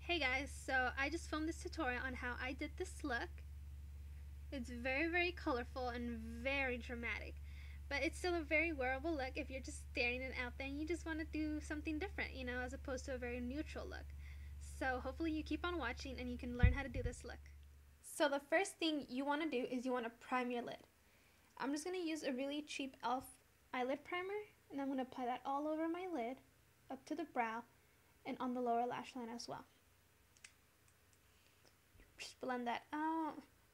Hey guys, so I just filmed this tutorial on how I did this look. It's very colorful and very dramatic, but it's still a very wearable look if you're just staring it out there and you just want to do something different, as opposed to a very neutral look. So hopefully you keep on watching and you can learn how to do this look. So the first thing you want to do is you want to prime your lid. I'm just going to use a really cheap e.l.f. eyelid primer, and I'm going to apply that all over my lid, up to the brow, and on the lower lash line as well. Just blend that out.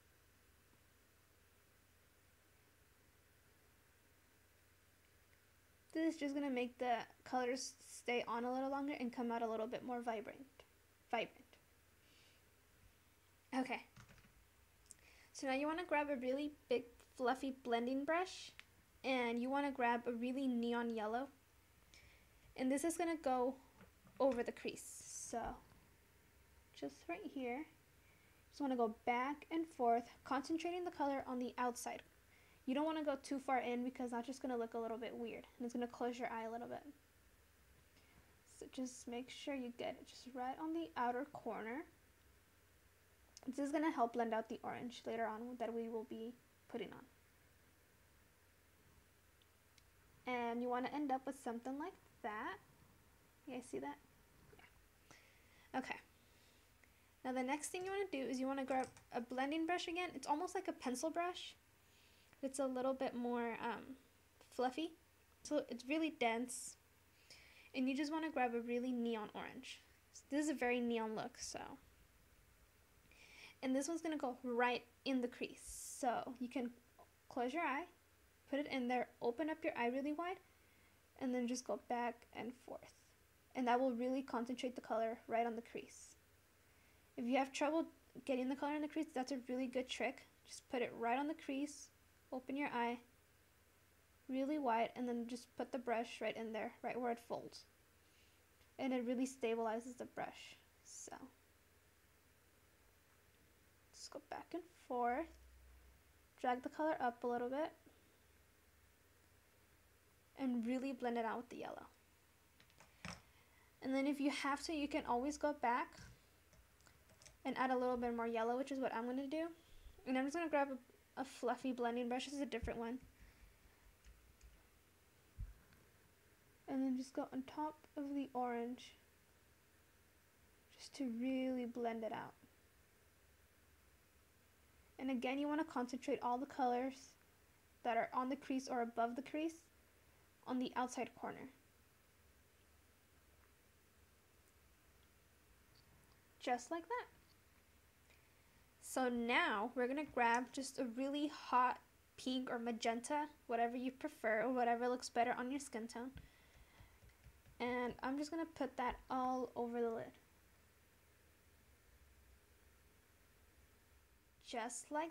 This is just going to make the colors stay on a little longer and come out a little bit more vibrant. Okay. So now you want to grab a really big fluffy blending brush, and you want to grab a really neon yellow. And this is going to go over the crease. So just right here. Just want to go back and forth, concentrating the color on the outside. You don't want to go too far in because that's just going to look a little bit weird, and it's going to close your eye a little bit. So just make sure you get it just right on the outer corner. This is going to help blend out the orange later on that we will be putting on. And you want to end up with something like that. You guys see that? Yeah. Okay. Now the next thing you want to do is you want to grab a blending brush again. It's almost like a pencil brush. It's a little bit more fluffy. So it's really dense. And you just want to grab a really neon orange. This is a very neon look, so. And this one's going to go right in the crease. So you can close your eye, put it in there, open up your eye really wide, and then just go back and forth. And that will really concentrate the color right on the crease. If you have trouble getting the color in the crease, that's a really good trick. Just put it right on the crease, open your eye really wide, and then just put the brush right in there, right where it folds. And it really stabilizes the brush. So just go back and forth, drag the color up a little bit, and really blend it out with the yellow. And then if you have to, you can always go back and add a little bit more yellow, which is what I'm going to do. And I'm just going to grab a fluffy blending brush. This is a different one. And then just go on top of the orange, just to really blend it out. And again, you want to concentrate all the colors that are on the crease or above the crease on the outside corner. Just like that. So now we're going to grab just a really hot pink or magenta, whatever you prefer or whatever looks better on your skin tone. And I'm just going to put that all over the lid. Just like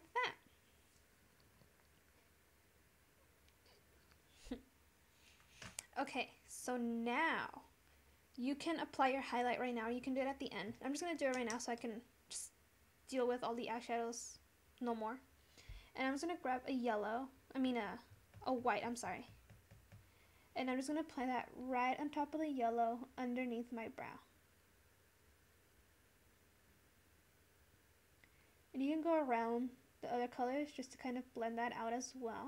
that. Okay, so now you can apply your highlight right now. You can do it at the end. I'm just going to do it right now so I can just deal with all the eyeshadows no more. And I'm just going to grab a white, I'm sorry. And I'm just going to apply that right on top of the yellow underneath my brow. And you can go around the other colors just to kind of blend that out as well.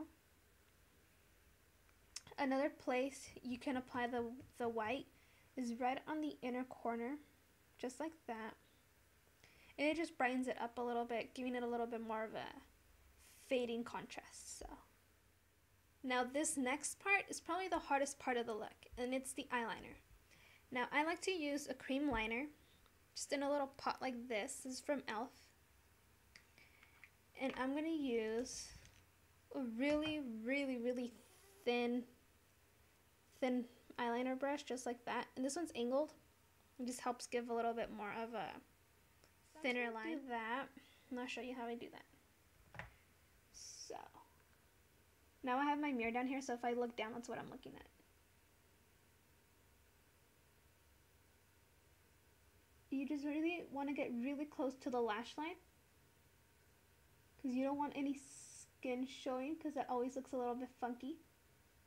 Another place you can apply the white is right on the inner corner, just like that. And it just brightens it up a little bit, giving it a little bit more of a fading contrast. So now this next part is probably the hardest part of the look, and it's the eyeliner. Now I like to use a cream liner, just in a little pot like this. This is from e.l.f. And I'm going to use a really thin eyeliner brush, just like that. And this one's angled. It just helps give a little bit more of a thinner line. Do that, and I'll show you how I do that. So now I have my mirror down here, so if I look down, that's what I'm looking at. You just really want to get really close to the lash line, because you don't want any skin showing, because that always looks a little bit funky.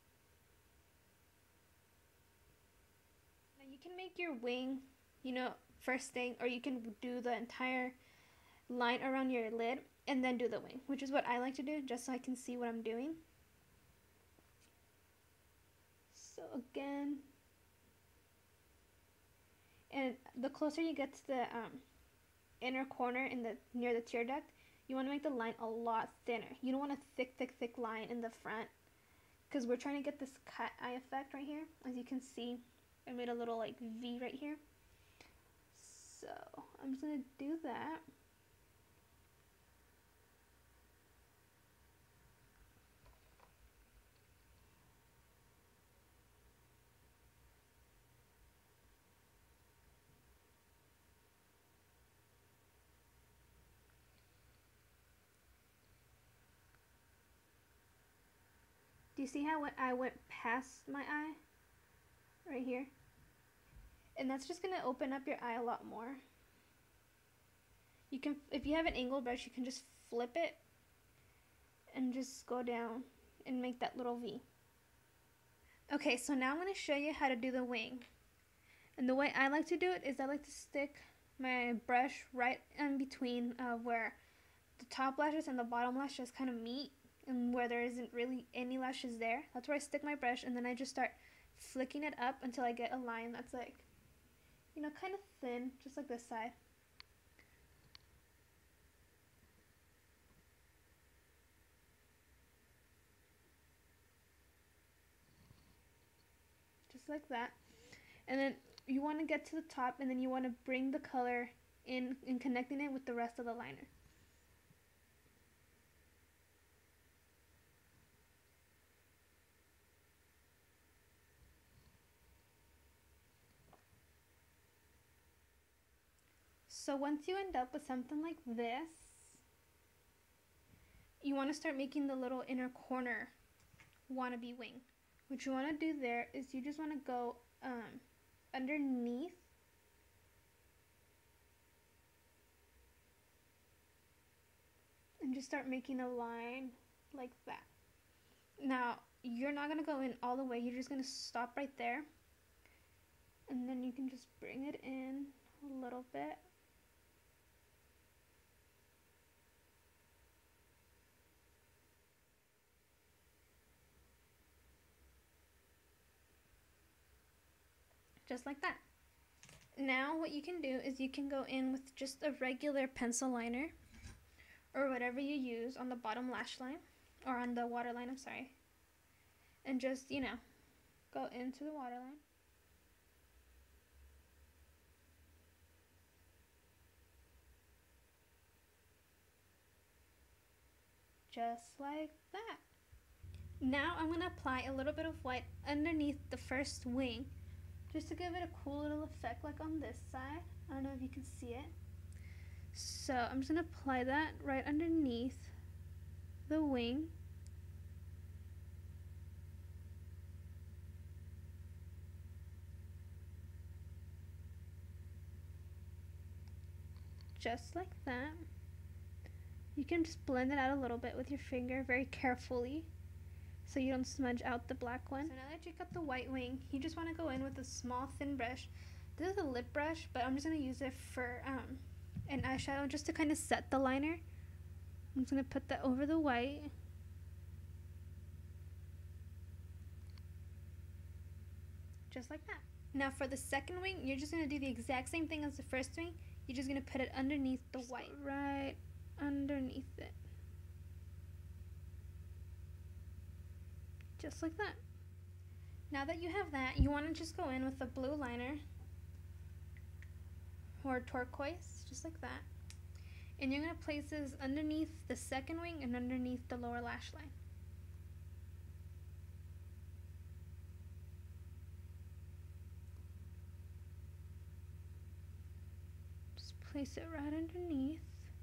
Now you can make your wing, first thing, or you can do the entire line around your lid and then do the wing, which is what I like to do, just so I can see what I'm doing. So again, and the closer you get to the inner corner in the near the tear duct, you want to make the line a lot thinner. You don't want a thick line in the front, because we're trying to get this cat eye effect right here. As you can see, I made a little like V right here. So I'm just gonna do that. Do you see how I went past my eye? Right here. And that's just going to open up your eye a lot more. You can, if you have an angled brush, you can just flip it and just go down and make that little V. Okay, so now I'm going to show you how to do the wing. And the way I like to do it is I like to stick my brush right in between where the top lashes and the bottom lashes kind of meet, and where there isn't really any lashes there. That's where I stick my brush, and then I just start flicking it up until I get a line that's like, you know, kind of thin, just like this side. Just like that. And then you want to get to the top, and then you want to bring the color in and connecting it with the rest of the liner. So once you end up with something like this, you want to start making the little inner corner wannabe wing. What you want to do there is you just want to go underneath and just start making a line like that. Now, you're not going to go in all the way. You're just going to stop right there. And then you can just bring it in a little bit. Just like that. Now what you can do is you can go in with just a regular pencil liner or whatever you use on the bottom lash line, or on the waterline, I'm sorry. And just, you know, go into the waterline. Just like that. Now I'm going to apply a little bit of white underneath the first wing, just to give it a cool little effect like on this side. I don't know if you can see it. So I'm just going to apply that right underneath the wing. Just like that. You can just blend it out a little bit with your finger very carefully so you don't smudge out the black one. So now that you got the white wing, you just want to go in with a small thin brush. This is a lip brush, but I'm just going to use it for an eyeshadow just to kind of set the liner. I'm just going to put that over the white. Just like that. Now for the second wing, you're just going to do the exact same thing as the first wing. You're just going to put it underneath the white. Right underneath it. Just like that. Now that you have that, you want to just go in with a blue liner or turquoise, just like that. And you're going to place this underneath the second wing and underneath the lower lash line. Just place it right underneath.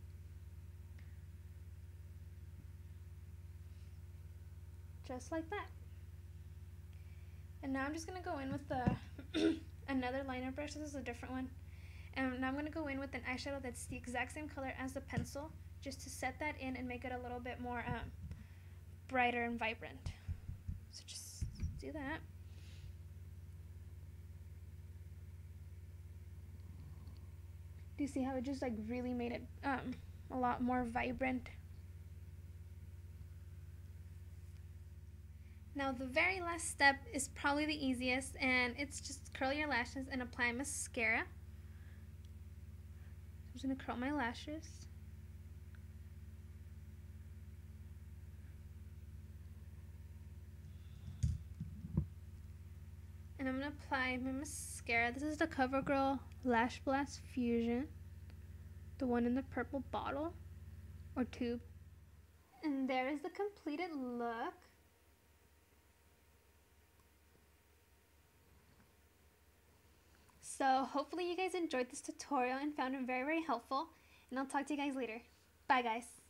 Just like that. And now I'm just going to go in with the another liner brush. This is a different one. And now I'm going to go in with an eyeshadow that's the exact same color as the pencil, just to set that in and make it a little bit more brighter and vibrant. So just do that. Do you see how it just like really made it a lot more vibrant? Now the very last step is probably the easiest, and it's just curl your lashes and apply mascara. I'm just going to curl my lashes. And I'm going to apply my mascara. This is the CoverGirl Lash Blast Fusion, the one in the purple bottle or tube. And there is the completed look. So hopefully you guys enjoyed this tutorial and found it very, very helpful. And I'll talk to you guys later. Bye guys.